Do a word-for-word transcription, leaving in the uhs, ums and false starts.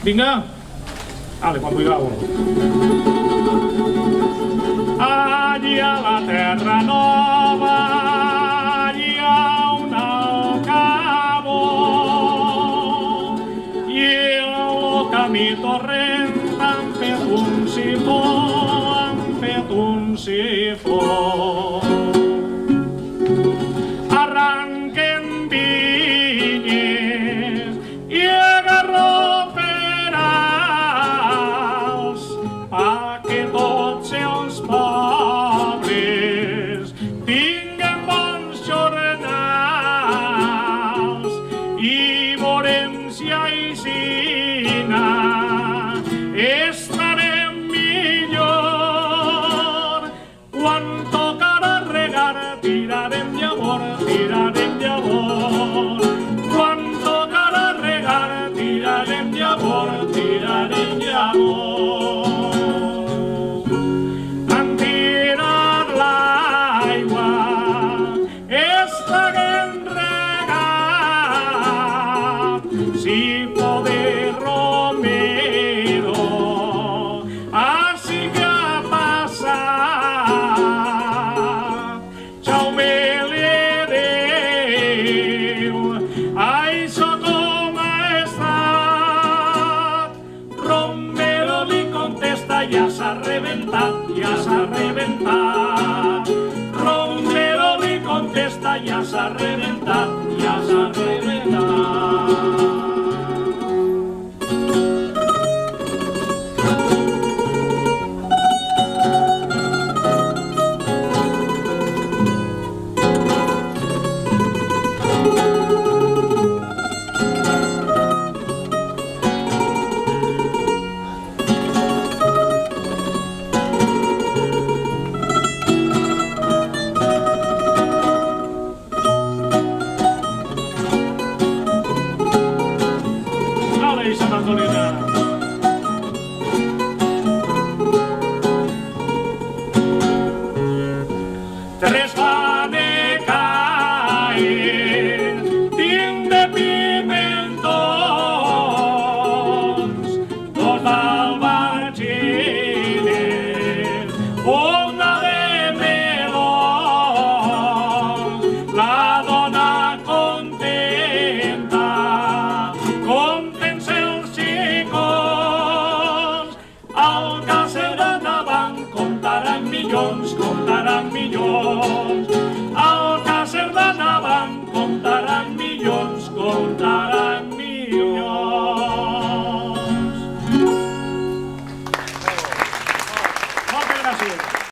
Vinga? Vale, quan vulgueu. Allí a la Terra Nova hi ha un alcabó i el camí torrent han fet un sifó, han fet un sifó. Arranquen vinyes i garroferals perquè tots els pobles tinguen bons jornals i veurem si aixina estarem millor. Quan tocarà regar tirarem llavor, tirarem llavor. Quan tocarà regar tirarem llavor, tirarem llavor. Han tirat l'aigua, estaguem regat, si poder Romero, així que ha passat. Jaume li diu, això com ha estat. Romero li contesta, ja s'ha rebentat, ja s'ha rebentat. Romero li contesta, ja s'ha rebentat, ja s'ha rebentat. Santa Antonina. Tres van caer, tinc de pimentons, dos d'albargines, una de melons. La dona contenta, contents els xicons, al caser d'endavant comptaran milions, comptaran milions. Al caser d'endavant comptaran milions, comptaran milions. Moltes gràcies.